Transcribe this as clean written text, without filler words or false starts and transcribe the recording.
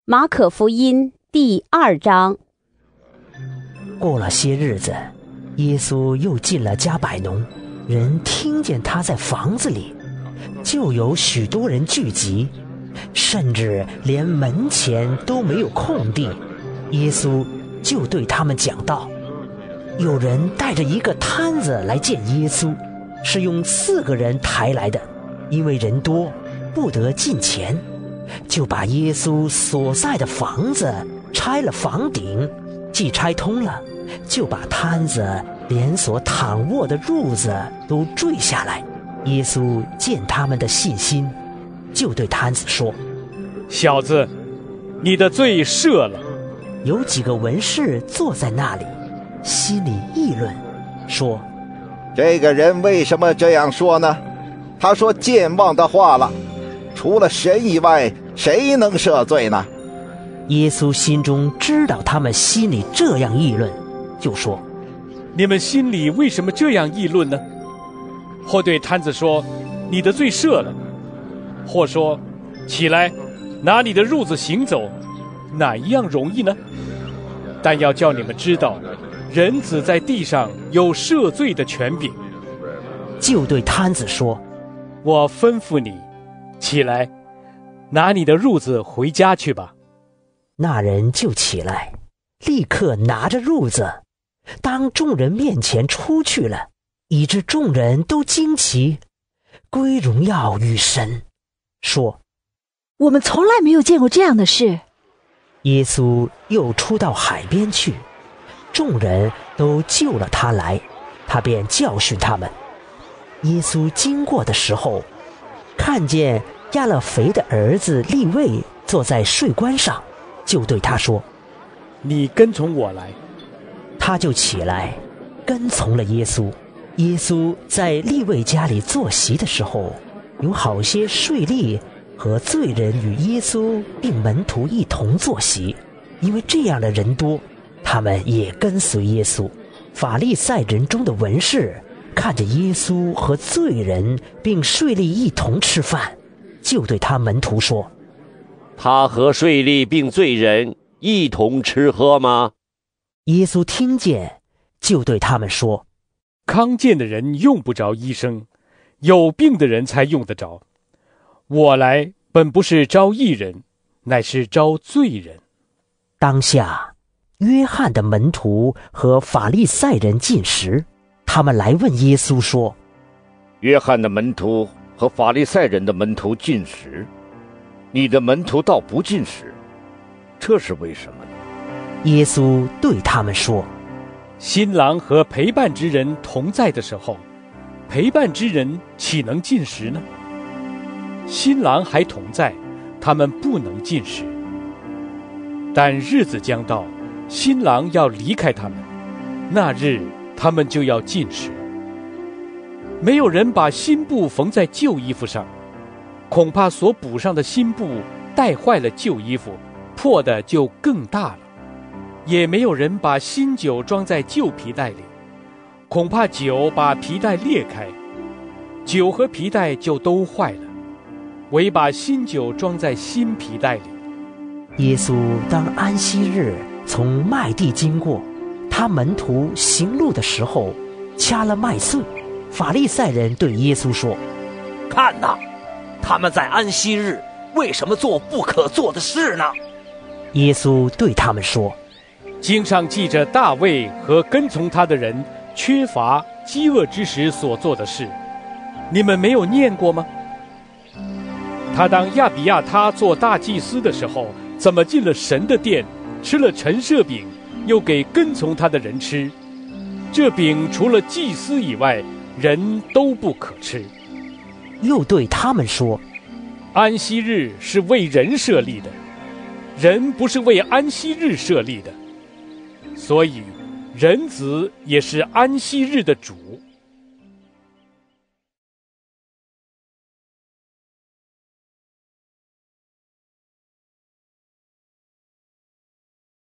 马可福音第2章。 过了些日子，耶稣又进了加百农，人听见他在房子里，就有许多人聚集，甚至连门前都没有空地。耶稣就对他们讲道。有人带着一个摊子来见耶稣，是用4个人抬来的，因为人多，不得进前，就把耶稣所在的房子拆了房顶，既拆通了，就把摊子连所躺卧的褥子都坠下来。耶稣见他们的信心，就对摊子说： 小子，你的罪赦了。 有几个文士坐在那里，心里议论说： 这个人为什么这样说呢？他说健忘的话了，除了神以外，谁能赦罪呢？ 耶稣心中知道他们心里这样议论，就说： 你们心里为什么这样议论呢？或对摊子说：你的罪赦了；或说：起来，拿你的褥子行走，哪一样容易呢？但要叫你们知道，人子在地上有赦罪的权柄。 就对摊子说： 我吩咐你，起来，拿你的褥子回家去吧。 那人就起来，立刻拿着褥子，当众人面前出去了，以致众人都惊奇，归荣耀与神，说： 我们从来没有见过这样的事。 耶稣又出到海边去，众人都救了他来，他便教训他们。耶稣经过的时候，看见亚勒腓的儿子利未坐在税关上，就对他说： 你跟从我来。 他就起来跟从了耶稣。耶稣在利未家里坐席的时候，有好些税吏和罪人与耶稣并门徒一同坐席，因为这样的人多，他们也跟随耶稣。法利赛人中的文士看着耶稣和罪人并税吏一同吃饭，就对他门徒说： 他和税吏并罪人一同吃喝吗？ 耶稣听见，就对他们说： 康健的人用不着医生，有病的人才用得着。我来本不是招义人，乃是招罪人。 当下约翰的门徒和法利赛人进食，他们来问耶稣说： 约翰的门徒和法利赛人的门徒进食，你的门徒倒不进食，这是为什么呢？ 耶稣对他们说： 新郎和陪伴之人同在的时候，陪伴之人岂能进食呢？新郎还同在，他们不能进食。但日子将到，新郎要离开他们，那日他们就要进食。没有人把新布缝在旧衣服上，恐怕所补上的新布带坏了旧衣服，破的就更大了。也没有人把新酒装在旧皮袋里，恐怕酒把皮袋裂开，酒和皮袋就都坏了。唯把新酒装在新皮袋里。 耶稣当安息日从麦地经过，他门徒行路的时候掐了麦穗。法利赛人对耶稣说： 看哪，他们在安息日为什么做不可做的事呢？ 耶稣对他们说： 经上记着大卫和跟从他的人缺乏饥饿之时所做的事，你们没有念过吗？他当亚比亚他做大祭司的时候，怎么进了神的殿，吃了陈设饼，又给跟从他的人吃？这饼除了祭司以外，人都不可吃。 又对他们说： 安息日是为人设立的，人不是为安息日设立的，所以人子也是安息日的主。